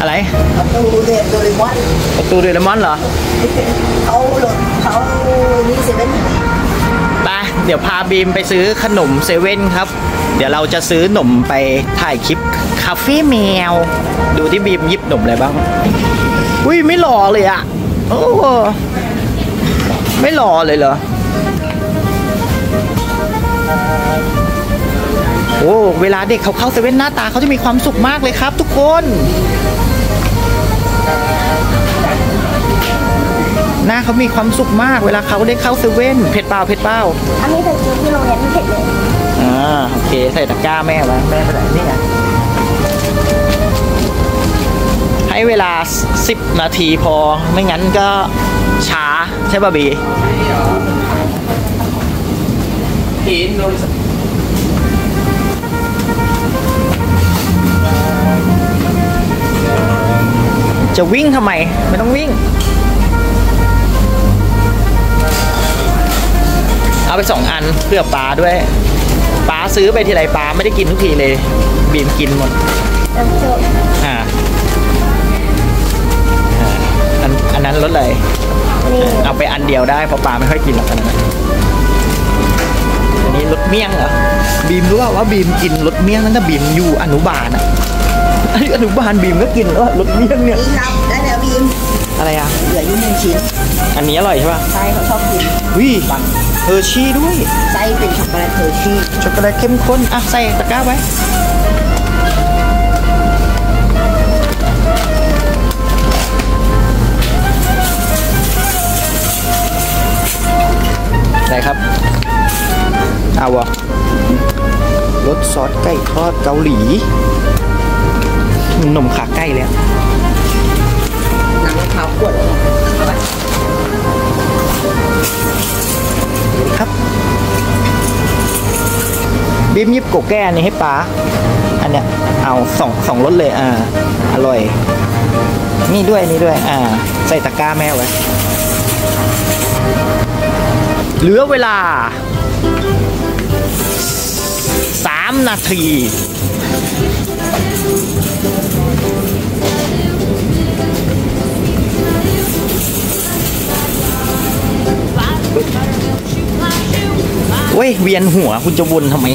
อะไรประตูโดเรมอนประตูโดเรมอนเหรอเขานี่เซเว่นไปเดี๋ยวพาบีมไปซื้อขนมเซเว่นครับเดี๋ยวเราจะซื้อหนมไปถ่ายคลิปคาเฟ่แมวดูที่บีมหยิบหนมอะไรบ้างอุ้ยไม่หล่อเลยอะโอ้ไม่หล่อเลยเหรอโอ้เวลาเด็กเขาเข้าเซเว่นหน้าตาเขาจะมีความสุขมากเลยครับทุกคนหน้าเขามีความสุขมากเวลาเขาได้เข้าเซเว่นเผ็ดเปล่าอันนี้เป็นที่โรงเรียนไม่เผ็ดเลยโอเคใส่ตะกร้าแม่ไว้แม่ไปไหนนี่ไงให้เวลา10 นาทีพอไม่งั้นก็ช้าใช่ป่ะบีจะวิ่งทำไมไม่ต้องวิ่งเอาไป2 อันเพื่อป๋าด้วยป๋าซื้อไปทีไรป๋าไม่ได้กินทุกทีเลยบีมกินหมดอันนั้นลดเลยเอาไปอันเดียวได้เพราะป๋าไม่ค่อยกินหรอกอันนั้นอันนี้รสเมี่ยงเหรอบีมรู้ว่าบีมกินรสเมี่ยงนั้นถ้าบีมอยู่อนุบาลอะอนุบาลบีมก็กินแล้วรสเมี่ยงเนี่ยนับได้แล้วบีมอะไรอะเหลืออยู่1 ชิ้นอันนี้อร่อยใช่ป่ะใช่เขาชอบกินวิเฮอร์ชี่ด้วยไส้เป็นช็อกโกแลตเฮอร์ชี่ช็อกโกแลตเข้มข้นอ่ะใส่ตะกร้าไว้ไหนครับเอาวะรสซอสไก่ทอดเกาหลีนมขาไก่เลยน้ำมะพร้าวขวดครับบีมยิบโกแก้อันนี้ให้ป๋าอันเนี้ยเอาสองรสเลยอร่อยนี่ด้วยใส่ตะกร้าแม่ไว้เหลือเวลา3 นาทีเว้ยเวียนหัวคุณจะวนทำไม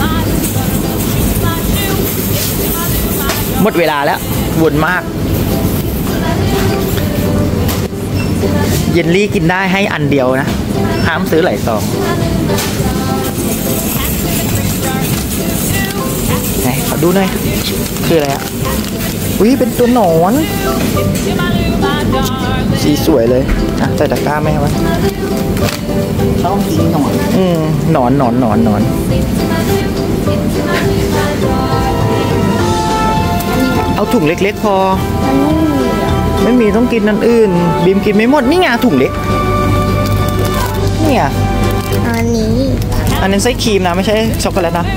หมดเวลาแล้ววนมากเยลลี่กินได้ให้อันเดียวนะห้ามซื้อหลายซองไหนขอดูหน่อยคืออะไรอ่ะอุ้ยเป็นตัวหนอนสีสวยเลยใส่ตะกร้าไหมวะชอบกินหนอนหนอนเอาถุงเล็กๆพอไม่มีต้องกินนั่นอื่นบีมกินไม่หมดนี่ไงถุงเล็กเนี่ยอันนี้ไส้ครีมนะไม่ใช่ช็อกโกแลตนะ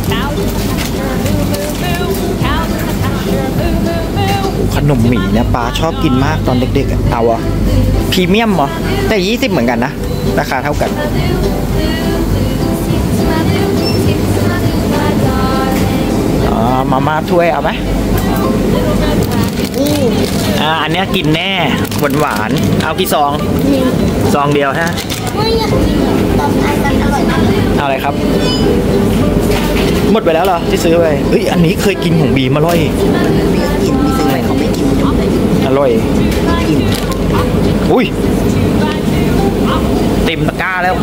ขนมหมี่เนี่ยป้าชอบกินมากตอนเด็กๆเอาอะพรีเมียมเหรอแต่20เหมือนกันนะราคาเท่ากันมาม่าถ้วยเอาไหมอันนี้กินแน่หวานเอากี่ซองเดียวฮะเอาอะไรครับหมดไปแล้วเหรอที่ซื้อไปเฮ้ยอันนี้เคยกินของบีมอร่อยกินไม่ซื้ออะไรเขาไม่กินอร่อยอุ้ยเต็มตะกร้าแล้ว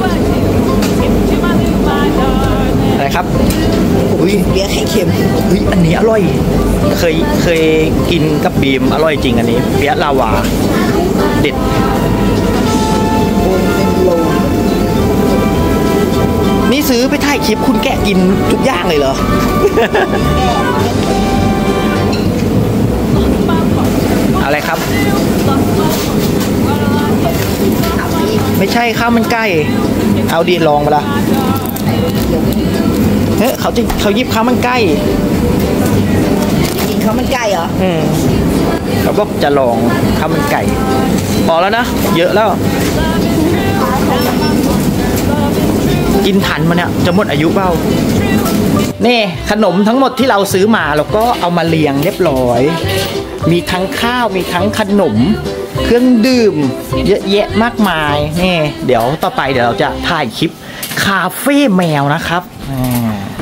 อะไรครับอุ้ยเบียร์ไข่เค็มอุ้ยอันนี้อร่อยเคยกินกับบีมอร่อยจริงอันนี้เบียร์ลาวาเด็ดนี่ซื้อไปถ่ายคลิปคุณแกะกินทุกอย่างเลยเหรอ อะไรครับไม่ใช่ข้าวมันไก่เอาดีลองมาละเฮ้ยเขายิบข้าวมันไก่กินข้าวมันไก่เหรอเขาบอกจะลองข้าวมันไก่พอแล้วนะเยอะแล้วกินทันมาเนี่ยจะหมดอายุเปล่านี่ขนมทั้งหมดที่เราซื้อมาเราก็เอามาเรียงเรียบร้อย มีทั้งข้าวมีทั้งขนมเครื่องดื่มเยอะแยะมากมายนี่เดี๋ยวต่อไปเดี๋ยวเราจะถ่ายคลิปคาเฟ่แมวนะครับ